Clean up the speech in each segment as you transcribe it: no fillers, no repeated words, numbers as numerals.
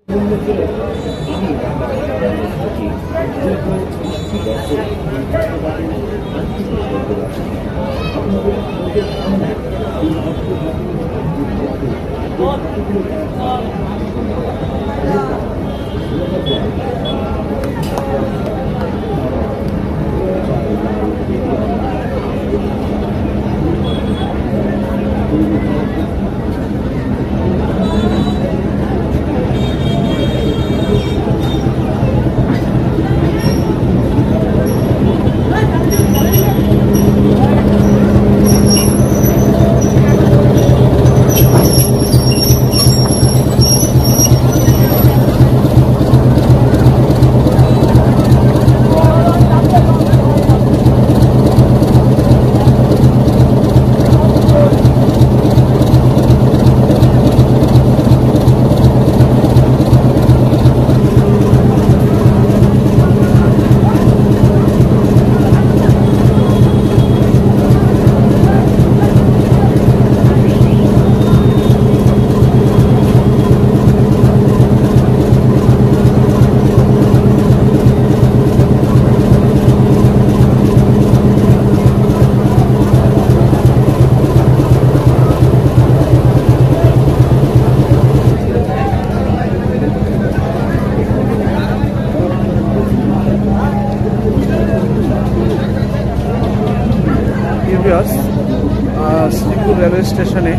Sreepur railway স্টেশনে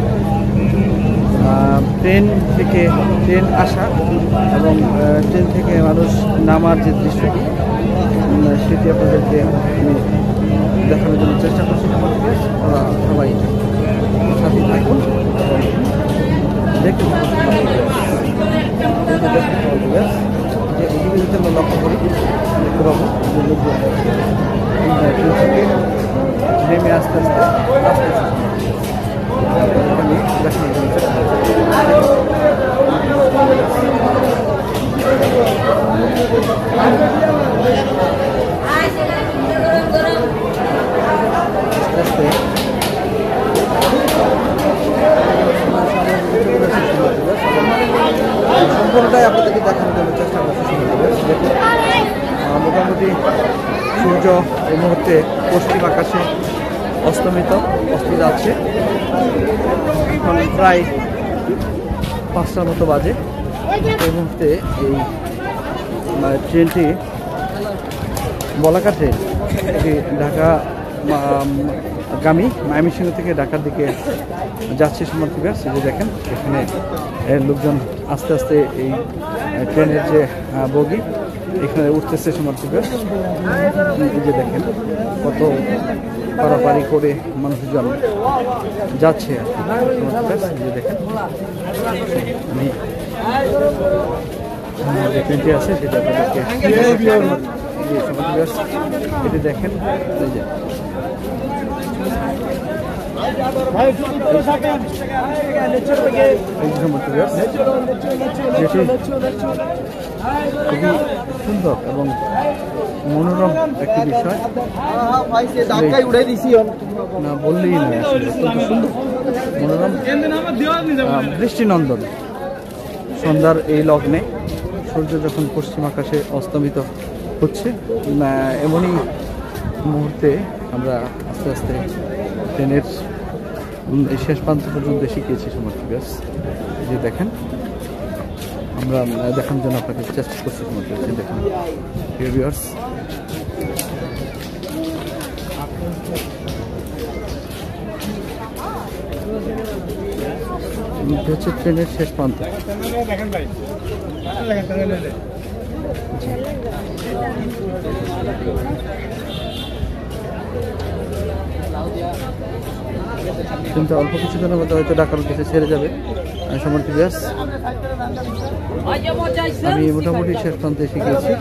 train আসা এবং ট্রেন থেকে মানুষ নামার যে দৃশ্যটি সেটি আপনাদেরকে আমি দেখানোর জন্য চেষ্টা করছি। সবাই সাথে থাকুন, দেখতে যে এদিকে যদি আমরা লক্ষ্য করি দেখতে পাবো যে লোকজন নেমে আস্তে আস্তে এখানে দেখানোর জন্য চেষ্টা করছি। আস্তে সম্পূর্ণটাই আপনাদেরকে দেখানোর জন্য চেষ্টা করছি। মোটামুটি সূর্য এই মুহূর্তে পশ্চিম আকাশে অস্ত যাচ্ছে। এখন প্রায় 5টার মতো বাজে। এই মুহূর্তে এই ট্রেনটি বলাকা ট্রেন এটি ঢাকা গামী ময়মনসিংহ থেকে ঢাকার দিকে যাচ্ছে সমর্থিকা। যে দেখেন এখানে লোকজন আস্তে আস্তে এই ট্রেনের যে বগি এখানে উঠতেছে সমর্থিকা। এই যে দেখেন কত পারাপারি করে মানুষজন যাচ্ছে যে দেখেন যে ট্রেনটি আছে সেটা আপনাদেরকে এটি দেখেন। এই যে খুবই সুন্দর এবং মনোরম একটি বিষয়, না বললেই নয়, আসলে অত্যন্ত সুন্দর মনোরম দৃষ্টিনন্দন। সন্ধ্যার এই লগ্নে সূর্য যখন পশ্চিম আকাশে অস্তমিত হচ্ছে, এমনই মুহূর্তে আমরা আস্তে আস্তে ট্রেনের শেষ প্রান্ত পর্যন্ত এসে গিয়েছি সমর্থিকাস। যে দেখেন আমরা দেখানোর জন্য আপনাকে চেষ্টা করছি সমর্থিকাস। দেখেন ভিউয়ার্স, হচ্ছে ট্রেনের শেষ প্রান্ত। কিন্তু অল্প কিছুদিনের মধ্যে হয়তো ঢাকার কাছে ছেড়ে যাবে সমর্থিক ব্যাস। আমি মোটামুটি শেষ প্রান্তে এসে গিয়েছি।